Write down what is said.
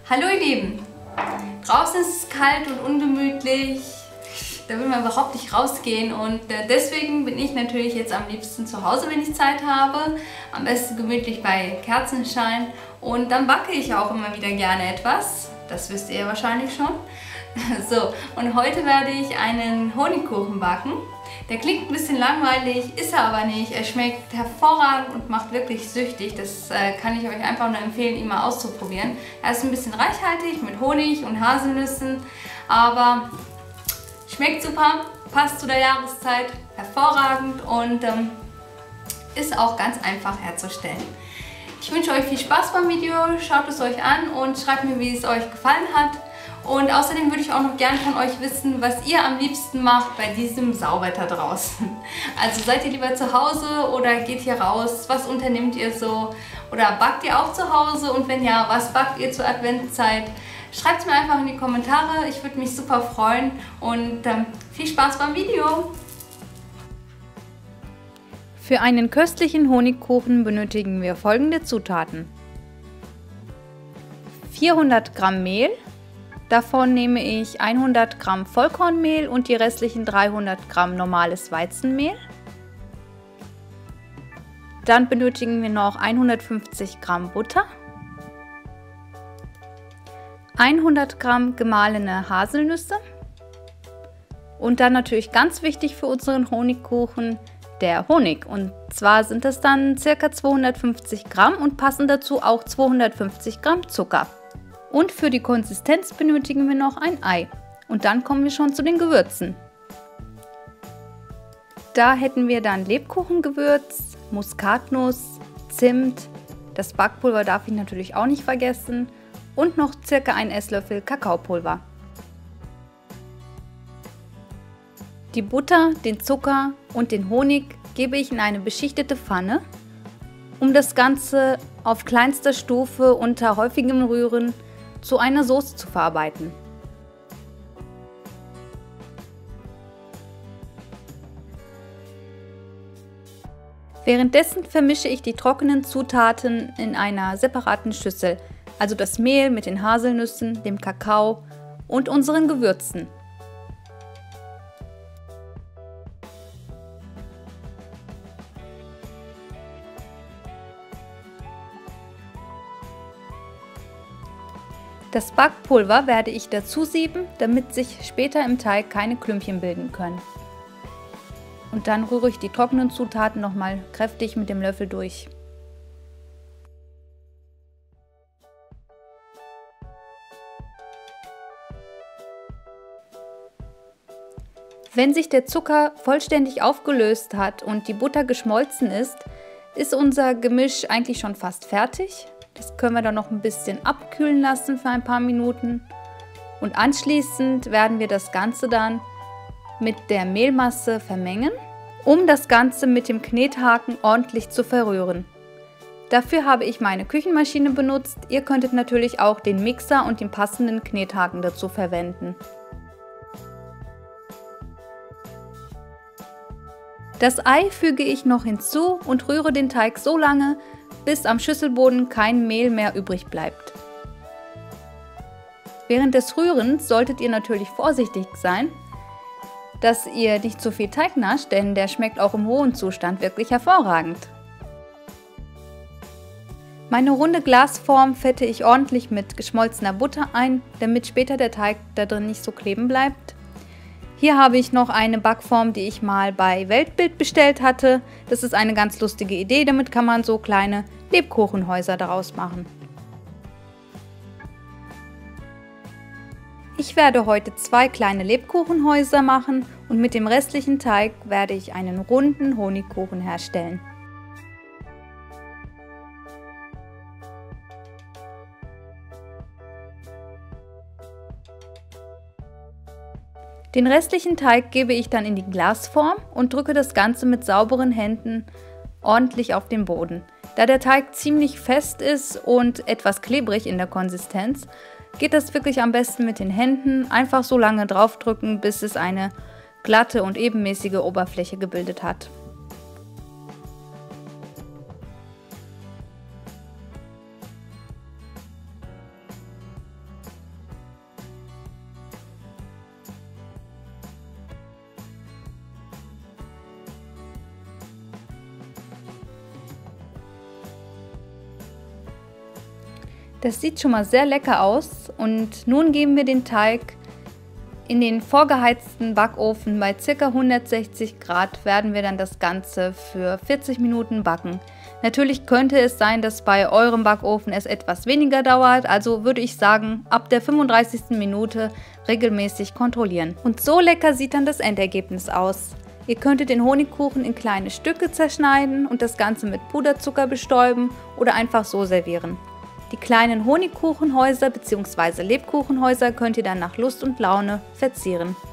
Hallo ihr Lieben! Draußen ist es kalt und ungemütlich, da will man überhaupt nicht rausgehen und deswegen bin ich natürlich jetzt am liebsten zu Hause, wenn ich Zeit habe. Am besten gemütlich bei Kerzenschein und dann backe ich auch immer wieder gerne etwas. Das wisst ihr ja wahrscheinlich schon. So, und heute werde ich einen Honigkuchen backen. Der klingt ein bisschen langweilig, ist er aber nicht. Er schmeckt hervorragend und macht wirklich süchtig. Das kann ich euch einfach nur empfehlen, ihn mal auszuprobieren. Er ist ein bisschen reichhaltig mit Honig und Haselnüssen, aber schmeckt super, passt zu der Jahreszeit, hervorragend und ist auch ganz einfach herzustellen. Ich wünsche euch viel Spaß beim Video, schaut es euch an und schreibt mir, wie es euch gefallen hat. Und außerdem würde ich auch noch gerne von euch wissen, was ihr am liebsten macht bei diesem Sauwetter draußen. Also seid ihr lieber zu Hause oder geht ihr raus? Was unternehmt ihr so? Oder backt ihr auch zu Hause? Und wenn ja, was backt ihr zur Adventszeit? Schreibt es mir einfach in die Kommentare, ich würde mich super freuen und viel Spaß beim Video! Für einen köstlichen Honigkuchen benötigen wir folgende Zutaten: 400 Gramm Mehl, davon nehme ich 100 Gramm Vollkornmehl und die restlichen 300 Gramm normales Weizenmehl. Dann benötigen wir noch 150 Gramm Butter, 100 Gramm gemahlene Haselnüsse und dann natürlich ganz wichtig für unseren Honigkuchen der Honig. Und zwar sind das dann ca. 250 Gramm und passen dazu auch 250 Gramm Zucker. Und für die Konsistenz benötigen wir noch ein Ei. Und dann kommen wir schon zu den Gewürzen. Da hätten wir dann Lebkuchengewürz, Muskatnuss, Zimt, das Backpulver darf ich natürlich auch nicht vergessen und noch ca. 1 Esslöffel Kakaopulver. Die Butter, den Zucker und den Honig gebe ich in eine beschichtete Pfanne, um das Ganze auf kleinster Stufe unter häufigem Rühren zu einer Soße zu verarbeiten. Währenddessen vermische ich die trockenen Zutaten in einer separaten Schüssel, also das Mehl mit den Haselnüssen, dem Kakao und unseren Gewürzen. Das Backpulver werde ich dazu sieben, damit sich später im Teig keine Klümpchen bilden können. Und dann rühre ich die trockenen Zutaten nochmal kräftig mit dem Löffel durch. Wenn sich der Zucker vollständig aufgelöst hat und die Butter geschmolzen ist, ist unser Gemisch eigentlich schon fast fertig. Das können wir dann noch ein bisschen abkühlen lassen für ein paar Minuten. Und anschließend werden wir das Ganze dann mit der Mehlmasse vermengen, um das Ganze mit dem Knethaken ordentlich zu verrühren. Dafür habe ich meine Küchenmaschine benutzt. Ihr könntet natürlich auch den Mixer und den passenden Knethaken dazu verwenden. Das Ei füge ich noch hinzu und rühre den Teig so lange, bis am Schüsselboden kein Mehl mehr übrig bleibt. Während des Rührens solltet ihr natürlich vorsichtig sein, dass ihr nicht zu viel Teig nascht, denn der schmeckt auch im rohen Zustand wirklich hervorragend. Meine runde Glasform fette ich ordentlich mit geschmolzener Butter ein, damit später der Teig da drin nicht so kleben bleibt. Hier habe ich noch eine Backform, die ich mal bei Weltbild bestellt hatte. Das ist eine ganz lustige Idee, damit kann man so kleine Lebkuchenhäuser daraus machen. Ich werde heute 2 kleine Lebkuchenhäuser machen und mit dem restlichen Teig werde ich einen runden Honigkuchen herstellen. Den restlichen Teig gebe ich dann in die Glasform und drücke das Ganze mit sauberen Händen ordentlich auf den Boden. Da der Teig ziemlich fest ist und etwas klebrig in der Konsistenz, geht das wirklich am besten mit den Händen. Einfach so lange draufdrücken, bis es eine glatte und ebenmäßige Oberfläche gebildet hat. Das sieht schon mal sehr lecker aus und nun geben wir den Teig in den vorgeheizten Backofen. Bei ca. 160 Grad werden wir dann das Ganze für 40 Minuten backen. Natürlich könnte es sein, dass bei eurem Backofen es etwas weniger dauert, also würde ich sagen, ab der 35. Minute regelmäßig kontrollieren. Und so lecker sieht dann das Endergebnis aus. Ihr könntet den Honigkuchen in kleine Stücke zerschneiden und das Ganze mit Puderzucker bestäuben oder einfach so servieren. Die kleinen Honigkuchenhäuser bzw. Lebkuchenhäuser könnt ihr dann nach Lust und Laune verzieren.